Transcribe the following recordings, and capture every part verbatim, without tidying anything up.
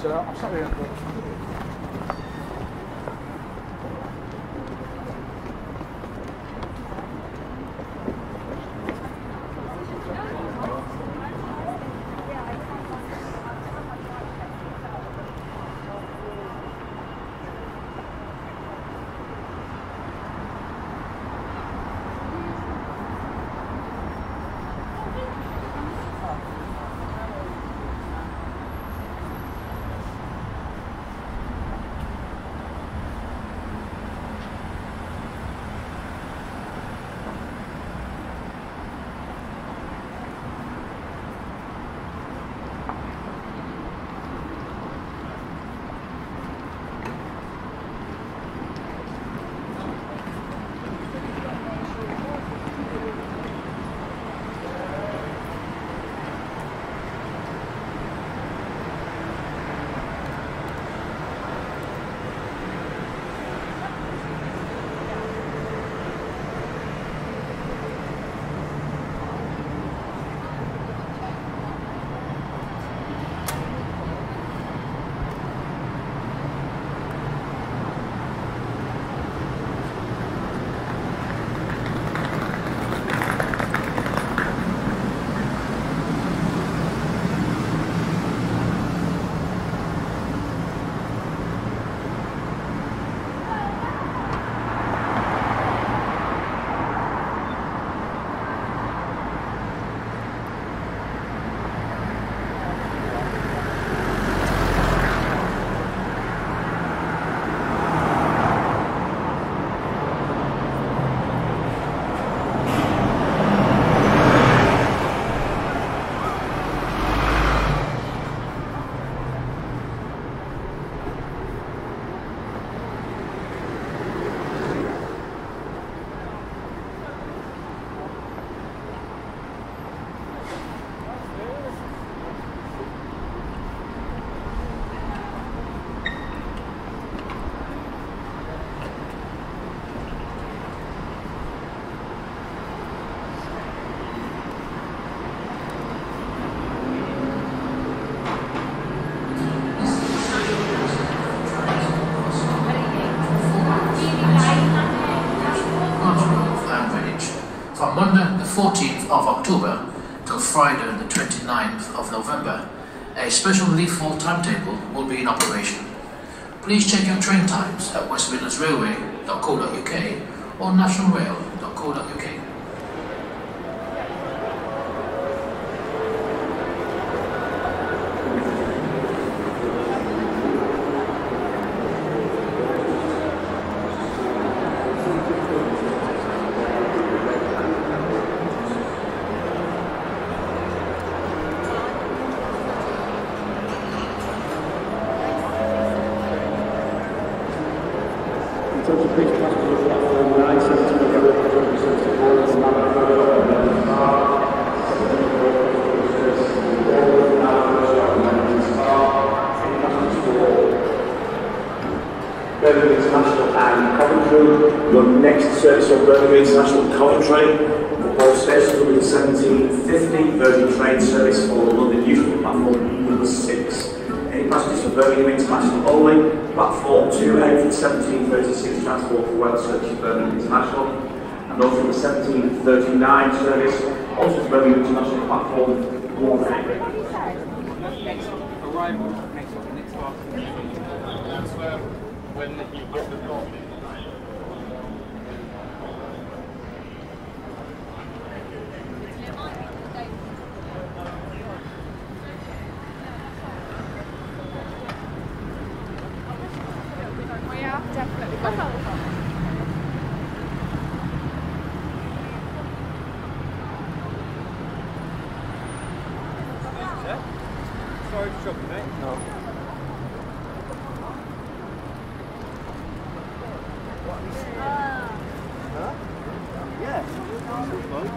sir. I'm sorry. fourteenth of October till Friday the twenty-ninth of November, a special leaf fall timetable will be in operation. Please check your train times at west midlands railway dot co dot U K or national rail dot co dot U K. Birmingham International and Coventry. Your next service on Birmingham International Coventry. The both stations will be the seventeen fifty Virgin train service for London Euston, platform number six. Any passengers for Birmingham International only, platform two A for the seventeen thirty-six transport for Wales service Birmingham International, and also the seventeen thirty-nine service, also for Birmingham International, platform one A. Arrival next next part. That's where when you get the coffee. Yeah, definitely. Huh? Sorry to trouble you, mate. No. Uh, Yeah.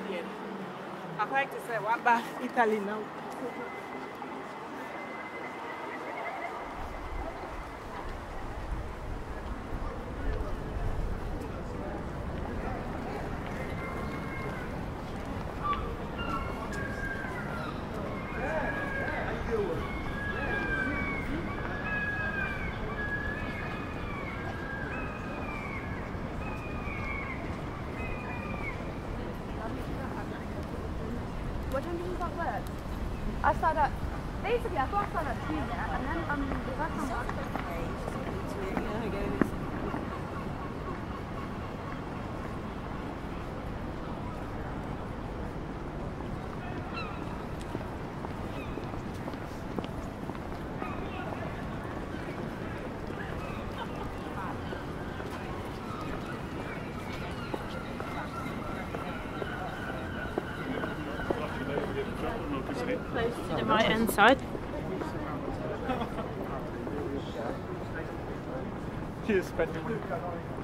Italian. I like to say what about Italy now? What time did you start work? I started at, basically I thought I started at two, yeah, and then um, the first time I close to the right hand side. He's spending money.